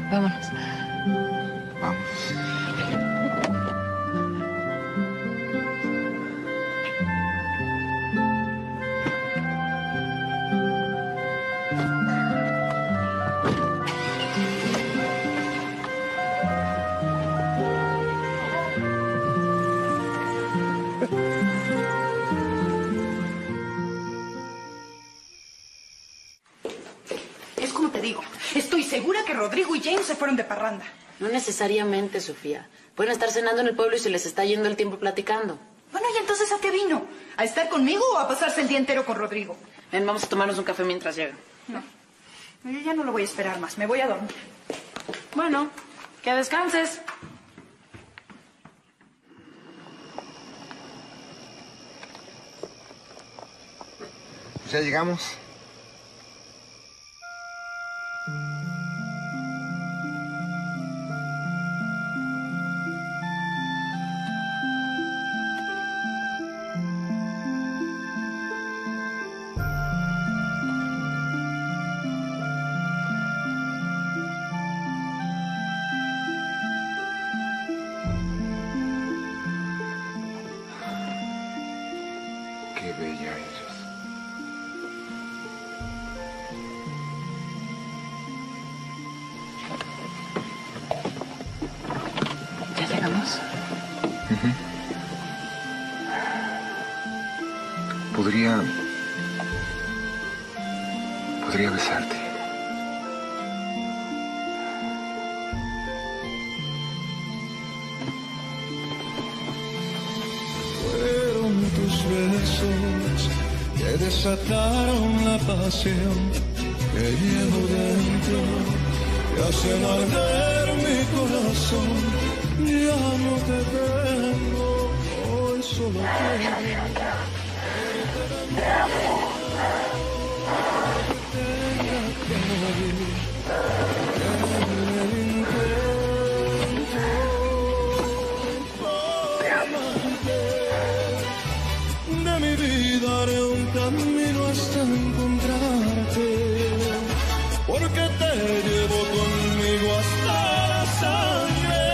Vámonos. Vamos. Es como te digo, estoy segura que Rodrigo y James se fueron de parranda. No necesariamente, Sofía. Pueden estar cenando en el pueblo y se les está yendo el tiempo platicando. Bueno, ¿y entonces a qué vino? ¿A estar conmigo o a pasarse el día entero con Rodrigo? Ven, vamos a tomarnos un café mientras llega. No, yo ya no lo voy a esperar más, me voy a dormir. Bueno, que descanses. Pues ya llegamos. Qué bella eres. ¿Ya llegamos? Podría besarte. Fueron tus besos que desataron la pasión que llevo dentro, que hacen arder mi corazón. Ya no te tengo, hoy solo quiero. Te amo. Tenga que morir en el intento. Te amo. De mi vida haré un camino hasta encontrarte, porque te llevo conmigo hasta la sangre,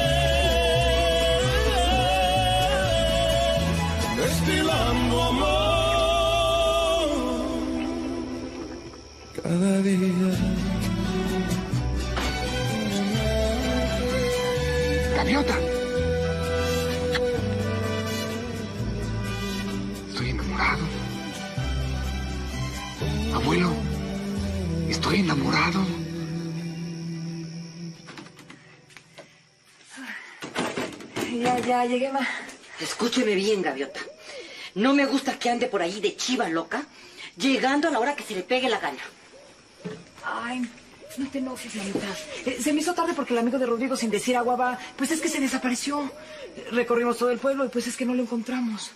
destilando amor cada día. ¡Gaviota! Estoy enamorado. Abuelo, estoy enamorado. Ya llegué, ma. Escúcheme bien, Gaviota. No me gusta que ande por ahí de chiva loca, llegando a la hora que se le pegue la gana. Ay, no te enojes, mamita. Se me hizo tarde porque el amigo de Rodrigo, sin decir agua, va, pues es que se desapareció. Recorrimos todo el pueblo y pues es que no lo encontramos.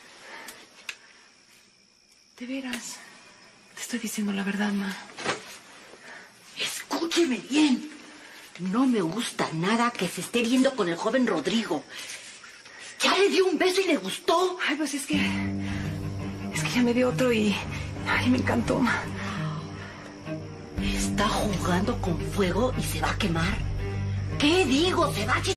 De veras, te estoy diciendo la verdad, ma. Escúcheme bien. No me gusta nada que se esté viendo con el joven Rodrigo. Ya le dio un beso y le gustó. Ay, pues es que ya me dio otro y... Ay, me encantó, ma. Está jugando con fuego y se va a quemar. ¿Qué digo? Se va a